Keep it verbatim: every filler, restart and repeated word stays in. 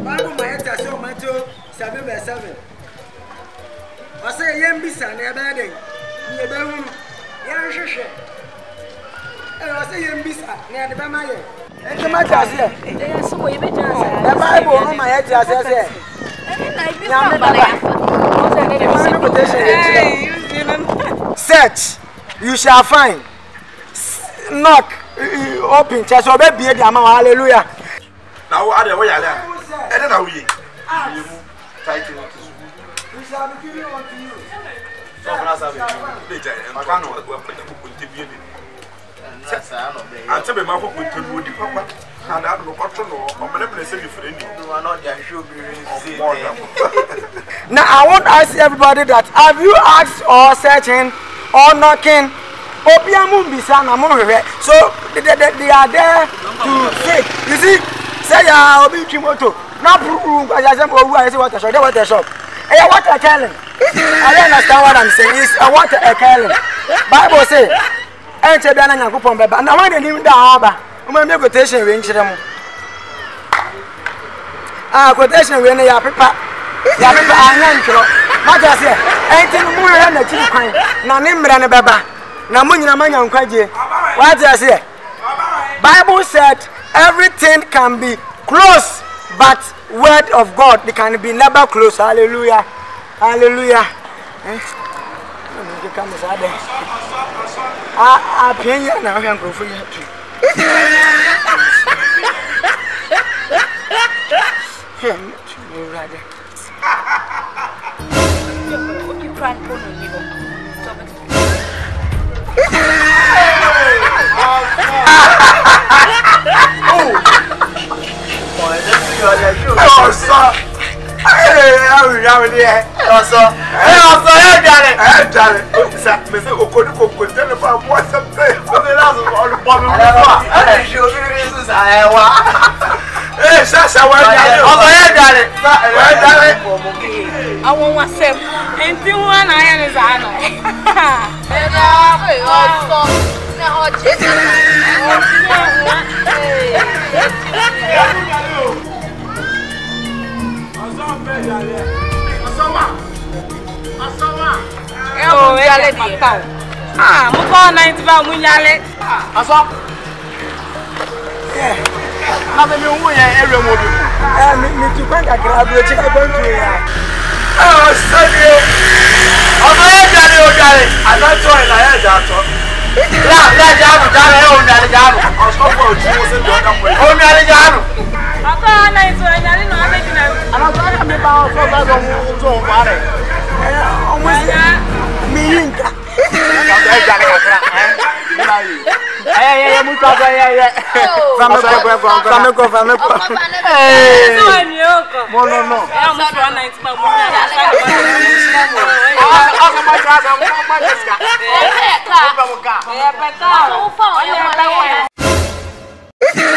Bible my tell so Matthew seven verse seven. I say yem bisa na ebe dey. Ni ebe hu. Ya hwehwe. Eh I say yem bisa na ebe ma ye. Enti ma tell say. Eh so we be tell say. The Bible no my tell say say. Search, you shall find. Knock, open. Church, obey be the amount. Hallelujah. Now, what are we? I don't know. We title. We shall be giving unto you. So, I'm not saying. I can't know what we're going to be. I'm telling my book to do the papa. And I don't know what to know. I'm going to say you for any. You are not there. Should be now, I want to ask everybody that have you asked or searching or knocking? So they, they, they are there to say, you see, say ya obi chimoto. Now prove I say I say water shop. They water shop. Hey, water calling. I don't understand what I'm saying. It's a water calling. Bible say, "Enter be na Nyankopon beba." Na when they nim da aba, we make quotation we nchire mo. Ah, quotation we na ya paper. Ya paper anya nchiro. Maja say, "Enter mu re na chi kwan." Na ne mra ne beba. Na mo nyina manya nkwaje. What I say? Bible said everything can be close, but word of God they can be never close. Hallelujah. Hallelujah. Eh? Ah, ah, penya na hwan go for you. Hem, you rather. You can't put on you. Oh, sir. Hey, how are you there? Oh, sir. Hey, oh, sir, hey, darling. Hey, darling. Sir, me say okodi kokodi tell me for what something. For the last of all the problem. Hey, show me this is Iowa. Hey, sir, sir, where darling? Oh, hey, darling. Sir, where darling? I want myself. And the one I am is Anna. Hey, oh, now, oh, yale di pa. Ah, mo ko ninety ba mo yale. Aso. Yeah. Na me mi wu yan ere mo bi. Eh, mi mi tu kan ka gra bi che ka bon tu ya. Oh, sorry. Oh, my daddy, oh, daddy. I don't join na ya ja to. La, la ja no, ja na o mi ale ja no. O so for o ti mo se do na mo. O mi ale ja no. Aka na itu yale no abedi na. Ana so ka me ba o so ba so mo so mo are. Eh, o mo se mi yinka. Ka ba ja na ka kra. Eh, na yi. Eh, eh, mu ta ba ya ya. Fa me ko ko fa me ko fa me ko. Eh. So ni oko. Mo no no. Eh, mo so ninety ba mo yale. Ah, ah, ma ja ga mo ma deska. Eh, peka. Eh, peka. So fa, eh, peka.